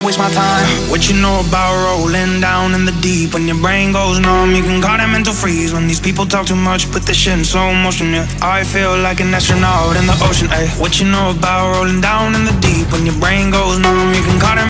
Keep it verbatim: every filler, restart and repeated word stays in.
Waste my time. What you know about rolling down in the deep? When your brain goes numb, you can call it mental freeze. When these people talk too much, put this shit in slow motion, yeah. I feel like an astronaut in the ocean, ayy. What you know about rolling down in the deep? When your brain goes numb, you can call it